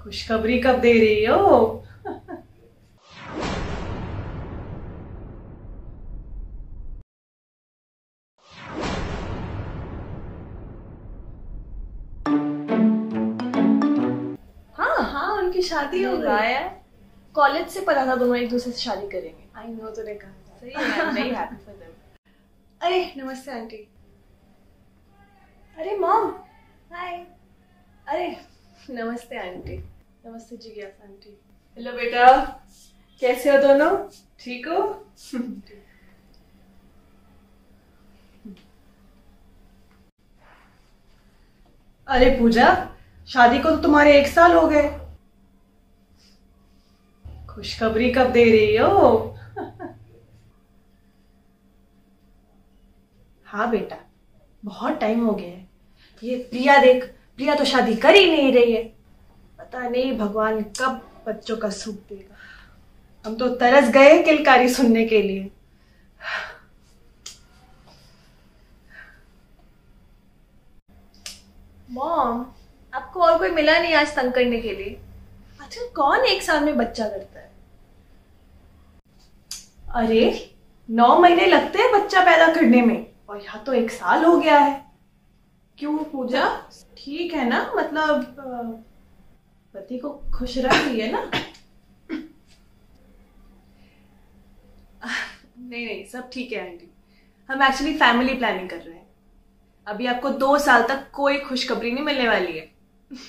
खुशखबरी कब दे रही हो? हाँ हाँ, उनकी शादी हो गई है। कॉलेज से पता था दोनों एक दूसरे से शादी करेंगे। आई नो, तूने कहा था। सही है, I am very happy for them. अरे नमस्ते आंटी। अरे मॉम, हाय। अरे नमस्ते आंटी। नमस्ते जिज्ञासा आंटी। हेलो बेटा, कैसे हो दोनों? ठीक हो? अरे पूजा, शादी को तो तुम्हारे 1 साल हो गए। खुशखबरी कब दे रही हो? हाँ बेटा, बहुत टाइम हो गया है। ये प्रिया देख, प्रिया तो शादी कर ही नहीं रही है। पता नहीं भगवान कब बच्चों का सुख देगा। हम तो तरस गए किलकारी सुनने के लिए। मॉम, आपको और कोई मिला नहीं आज तंग करने के लिए? आजकल कौन 1 साल में बच्चा करता है? अरे 9 महीने लगते हैं बच्चा पैदा करने में, और यहाँ तो 1 साल हो गया है। क्यों पूजा, ठीक है ना? मतलब पति को खुश रख रही है ना? नहीं नहीं, सब ठीक है आंटी। हम एक्चुअली फैमिली प्लानिंग कर रहे हैं। अभी आपको 2 साल तक कोई खुशखबरी नहीं मिलने वाली है।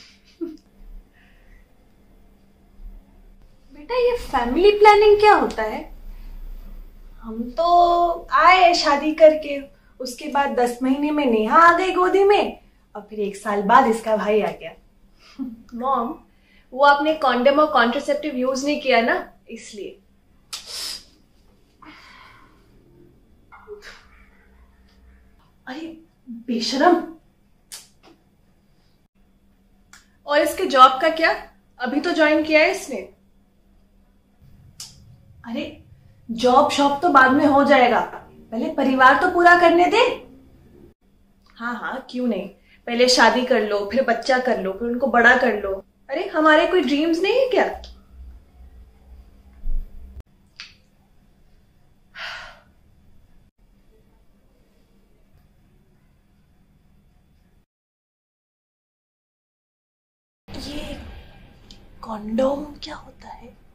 बेटा, ये फैमिली प्लानिंग क्या होता है? हम तो आए शादी करके, उसके बाद 10 महीने में नेहा आ गई गोदी में, और फिर 1 साल बाद इसका भाई आ गया। मॉम, वो आपने कॉन्डम और कॉन्ट्रासेप्टिव यूज नहीं किया ना, इसलिए। अरे बेशरम। और इसके जॉब का क्या? अभी तो ज्वाइन किया है इसने। अरे जॉब शॉप तो बाद में हो जाएगा, पहले परिवार तो पूरा करने दे। हाँ हाँ, क्यों नहीं। पहले शादी कर लो, फिर बच्चा कर लो, फिर उनको बड़ा कर लो। अरे हमारे कोई ड्रीम्स नहीं है क्या? ये कॉन्डोम क्या होता है?